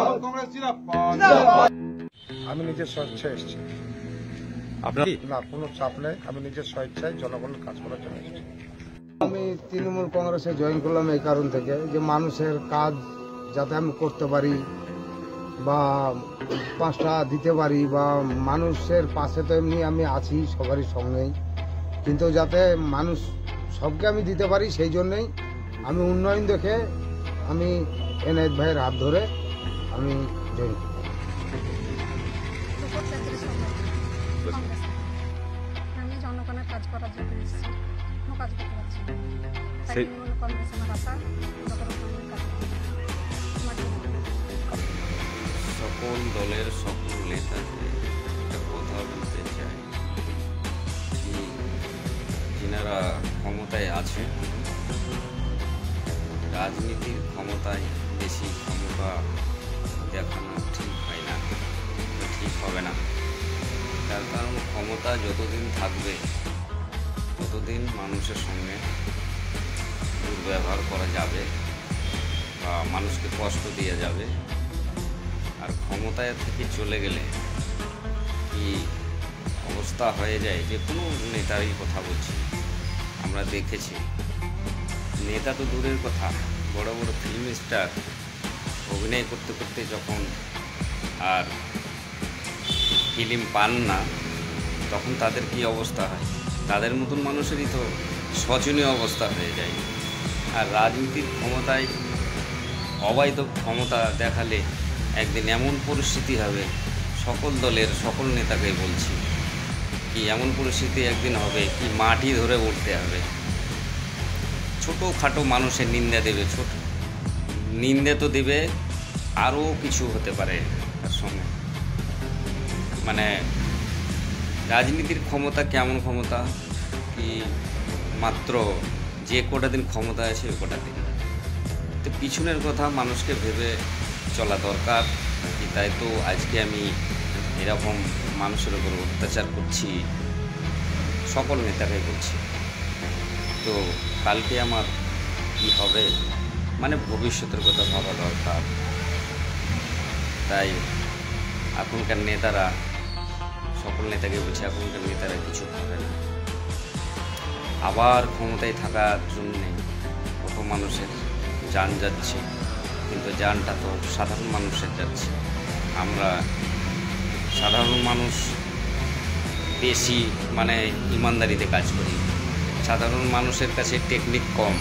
আমি নিজের স্বেচ্ছায় এসেছি। আপনার না, কোনো চাপ নেই। আমি নিজের স্বেচ্ছায় জনগণের কাজ করার জন্য এসেছি। আমি তৃণমূল কংগ্রেসে জয়েন করলাম এই কারণ থেকে যে মানুষের কাজ যাতে আমি করতে পারি বা পাঁচটা দিতে পারি বা মানুষের পাশে তো এমনি আমি আছি সবারই সঙ্গেই, কিন্তু যাতে মানুষ সবকে আমি দিতে পারি সেই জন্যই আমি উন্নয়ন দেখে আমি এনায়েত ভাইয়ের হাত ধরে আমি জয়েন করি। আমি জনগণের কাজ করার জন্য এসেছি, কোনো কাজ করতে পারছি না। তাই কংগ্রেস আমার আশা, জনগণের কাজ সকল দলের সকল নেতাকে একটা কথা বলতে চাই, যিনারা ক্ষমতায় আছেন রাজনীতির ক্ষমতায় বেশি ক্ষমতা দেখানো ঠিক হয় না, ঠিক হবে না। তার কারণ ক্ষমতা যতদিন থাকবে ততদিন মানুষের সঙ্গে দুর্ব্যবহার করা যাবে বা মানুষকে কষ্ট দেওয়া যাবে। আর ক্ষমতায় থেকে চলে গেলে কি অবস্থা হয়ে যায়, যে কোনো নেতারই কথা বলছি, আমরা দেখেছি। নেতা তো দূরের কথা, বড় বড় ফিল্ম স্টার অভিনয় করতে করতে যখন আর ফিল্ম পান না, তখন তাদের কি অবস্থা হয়? তাদের মতন মানুষেরই তো শোচনীয় অবস্থা হয়ে যায়। আর রাজনীতির ক্ষমতায় অবৈধ ক্ষমতা দেখালে একদিন এমন পরিস্থিতি হবে, সকল দলের সকল নেতাকে বলছি, কি এমন পরিস্থিতি একদিন হবে কি মাটি ধরে উঠতে হবে। ছোটোখাটো মানুষের নিন্দা দেবে, ছোট নিন্দে তো দেবে, আরও কিছু হতে পারে তার সঙ্গে। মানে রাজনীতির ক্ষমতা কেমন ক্ষমতা, কি মাত্র যে কটা দিন ক্ষমতা আছে ওই কটা দিন, তো পিছনের কথা মানুষকে ভেবে চলা দরকার। কি তাই তো আজকে আমি এরকম মানুষের উপর অত্যাচার করছি, সকল নেতাকে করছি, তো কালকে আমার কি হবে, মানে ভবিষ্যতের কথা ভাবা দরকার। তাই এখনকার নেতারা, সকল নেতাকে বলছি, এখনকার নেতারা কিছু করে না। আবার ক্ষমতায় থাকার জন্যে কত মানুষের জান যাচ্ছে, কিন্তু জানটা তো সাধারণ মানুষের যাচ্ছে। আমরা সাধারণ মানুষ বেশি মানে ইমানদারিতে কাজ করি, সাধারণ মানুষের কাছে টেকনিক কম,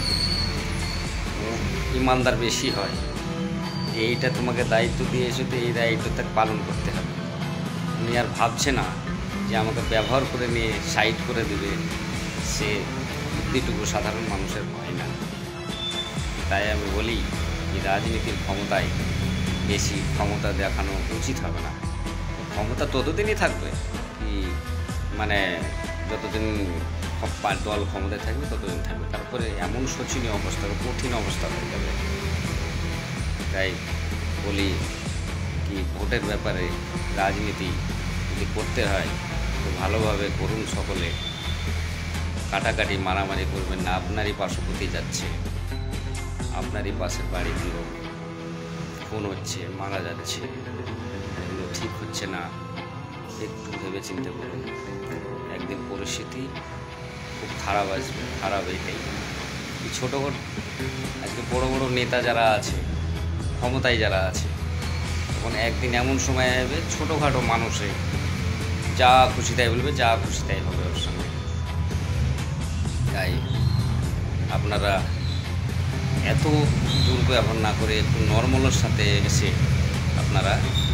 ইমানদার বেশি হয়। এইটা তোমাকে দায়িত্ব দিয়েছে, তো এই দায়িত্বটা পালন করতে হবে। উনি আর ভাবছে না যে আমাকে ব্যবহার করে নিয়ে সাইড করে দেবে, সে বুদ্ধিটুকু সাধারণ মানুষের হয় না। তাই আমি বলি যে রাজনীতির ক্ষমতায় বেশি ক্ষমতা দেখানো উচিত হবে না। ক্ষমতা ততদিনই থাকবে কি মানে যতদিন দল ক্ষমতায় থাকবে ততদিন থাকবে, তারপরে এমন শোচনীয় অবস্থা, কঠিন অবস্থা হয়ে যাবে। তাই বলি কি ভোটের ব্যাপারে রাজনীতি যদি করতে হয় তো ভালোভাবে করুন, সকলে কাটাকাটি মারামারি করবেন না। আপনারই পার্শ্ববর্তী যাচ্ছে, আপনারই পাশের বাড়িগুলো খুন হচ্ছে, মারা যাচ্ছে, এগুলো ঠিক হচ্ছে না। একটু ভেবে চিন্তে করুন, একদিন পরিস্থিতি খুব খারাপ আসবে। খারাপ এটাই, ছোটোখাটো আজকে বড় বড় নেতা যারা আছে, ক্ষমতায় যারা আছে, তখন একদিন এমন সময় আসবে ছোটোখাটো মানুষে যা খুশি তাই বলবে, যা খুশি তাই হবে ওর সঙ্গে। তাই আপনারা এত দুর্ব্যবহার না করে একটু নর্মালের সাথে এসে আপনারা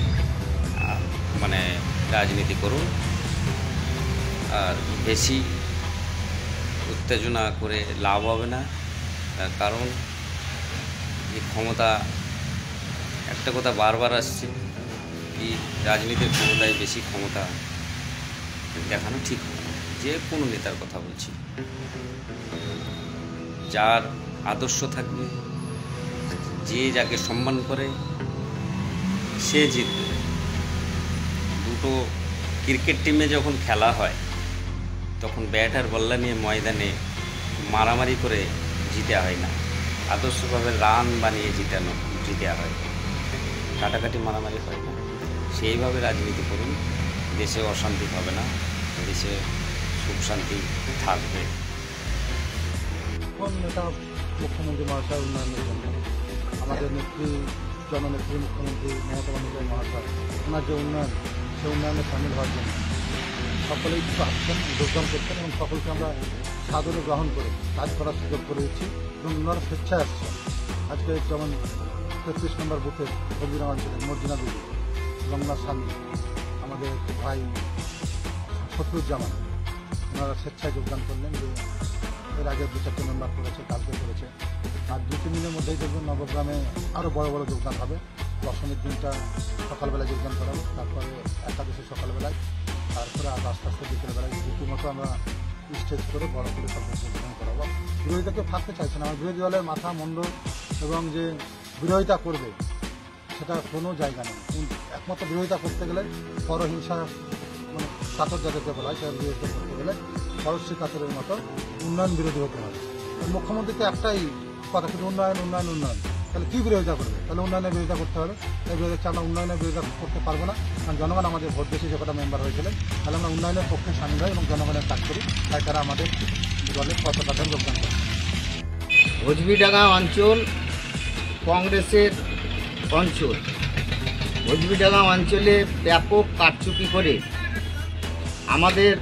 মানে রাজনীতি করুন। আর বেশি উত্তেজনা করে লাভ হবে না, তার কারণ এই ক্ষমতা, একটা কথা বারবার আসছে কি রাজনীতির ক্ষমতায় বেশি ক্ষমতা দেখানো ঠিক হবে না। যে কোনো নেতার কথা বলছি, যার আদর্শ থাকবে, যে যাকে সম্মান করে সে জিতবে। দুটো ক্রিকেট টিমে যখন খেলা হয় তখন ব্যাট আর বল্লা নিয়ে ময়দানে মারামারি করে জিতে হয় না, আদর্শভাবে রান বানিয়ে জিতে হয়। কাটাকাটি মারামারি হয় না, সেইভাবে রাজনীতি করুন। দেশে অশান্তি হবে না, দেশে সুখ শান্তি থাকবে। এখন এটা মুখ্যমন্ত্রী মহাশয় উন্নয়নের জন্য আমাদের নেত্রী জননেত্রী মুখ্যমন্ত্রী মমতা বন্দ্যোপাধ্যায় মহাশয় ওনার যে উন্নয়ন, সেই উন্নয়নে সামিল হওয়ার জন্য সকলেই কিছু আসছেন, যোগদান করছেন এবং সকলকে আমরা সাদরে গ্রহণ করে কাজ করার সুযোগ করে দিচ্ছি এবং ওনারা স্বেচ্ছায় আসছেন। আজকে যেমন 33 নম্বর বুথে হলদিরাম অঞ্চলের মর্জিনা দেবী এবং ওনার স্বামী আমাদের ভাই শত্রুজ্জামান, ওনারা স্বেচ্ছায় যোগদান করলেন। যে এর আগে 2-4 মেম্বার করেছে, কালকে করেছে, আর 2-3 দিনের মধ্যেই দেখবেন নবগ্রামে আরও বড় বড় যোগদান হবে। দশমীর দিনটা সকালবেলায় যোগদান করাবো, তারপরে একাদশী সকালবেলায়, তারপরে আর আস্তে আস্তে বিকেলবেলায় রীতিমতো আমরা স্টেজ করে বড় করে সব যোগদান করাবো। বিরোধিতা কেউ থাকতে চাইছে না, আমার বিরোধী দলের মাথা মুন্ড এবং যে বিরোধিতা করবে সেটা কোনো জায়গা নেই। একমাত্র বিরোধিতা করতে গেলে পরহিংসা মানে কাতর যাদেরকে বলা হয়, সেটা বিরোধিতা করতে গেলে পরশ্রী কাতরের মতো উন্নয়ন বিরোধী হতে হবে। মুখ্যমন্ত্রী তো একটাই কথা, শুধু উন্নয়ন উন্নয়ন উন্নয়ন। তাহলে কী বিরোধিতা করবে? তাহলে উন্নয়নের বিরোধিতা করতে হবে। এই বিরোধিতা আমরা উন্নয়নের বিরোধিতা করতে পারবো না, কারণ জনগণ আমাদের ভোট বেশি যে কটা মেম্বার হয়েছিলেন, তাহলে আমরা উন্নয়নের পক্ষে সামিল হই এবং জনগণের কাজ করি, তাই তারা আমাদের দলের পতাকাতে যোগদান করে। ভোজবিডাঙ্গা অঞ্চল কংগ্রেসের অঞ্চল। ভোজবিডাঙ্গা অঞ্চলে ব্যাপক কারচুপি করে আমাদের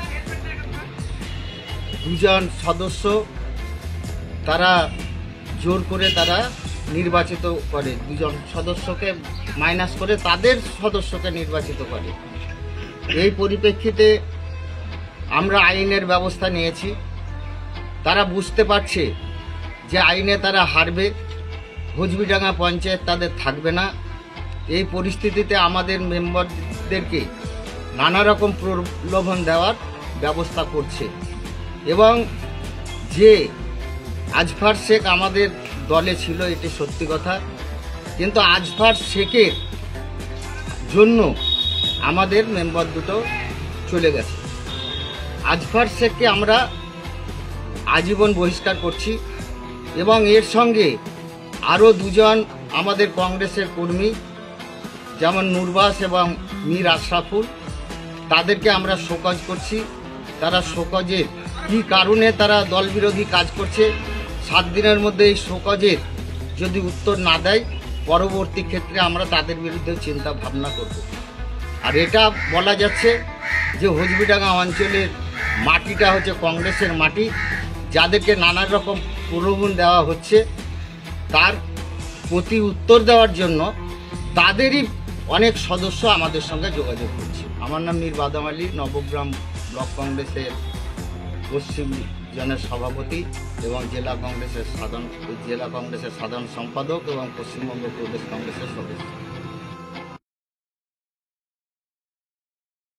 2 সদস্য তারা জোর করে তারা নির্বাচিত করে, 2 সদস্যকে মাইনাস করে তাদের সদস্যকে নির্বাচিত করে। এই পরিপ্রেক্ষিতে আমরা আইনের ব্যবস্থা নিয়েছি। তারা বুঝতে পারছে যে আইনে তারা হারবে, ভোজবিডাঙ্গা পঞ্চায়েত তাদের থাকবে না। এই পরিস্থিতিতে আমাদের মেম্বারদেরকে নানা রকম প্রলোভন দেওয়ার ব্যবস্থা করছে এবং যে আজফার শেখ আমাদের দলে ছিল, এটি সত্যি কথা, কিন্তু আজফার শেখের জন্য আমাদের মেম্বার দুটো চলে গেছে। আজফার শেখকে আমরা আজীবন বহিষ্কার করছি এবং এর সঙ্গে আরও 2 আমাদের কংগ্রেসের কর্মী যেমন নুরবাস এবং মীর আশরাফুল, তাদেরকে আমরা শোকজ করছি। তারা শোকজের কী কারণে তারা দলবিরোধী কাজ করছে, 7 দিনের মধ্যে এই শোকজের যদি উত্তর না দেয়, পরবর্তী ক্ষেত্রে আমরা তাদের বিরুদ্ধে চিন্তা ভাবনা করব। আর এটা বলা যাচ্ছে যে ভোজবিডাঙ্গা অঞ্চলের মাটিটা হচ্ছে কংগ্রেসের মাটি, যাদেরকে নানা রকম প্রলোভন দেওয়া হচ্ছে, তার প্রতি উত্তর দেওয়ার জন্য তাদেরই অনেক সদস্য আমাদের সঙ্গে যোগাযোগ করছে। আমার নাম মীর বাদাম আলী, নবগ্রাম ব্লক কংগ্রেসের পশ্চিম জনের সভাপতি এবং জেলা কংগ্রেসের সাধারণ সম্পাদক এবং পশ্চিমবঙ্গ প্রদেশ কংগ্রেসের সদস্য।